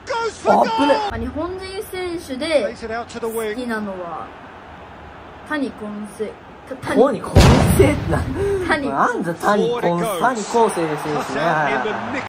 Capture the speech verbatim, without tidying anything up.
あっぶね。 日本人選手で好きなのは谷晃生。 谷晃生ってなんだ。谷。なんだ谷晃生、谷晃生選手ね。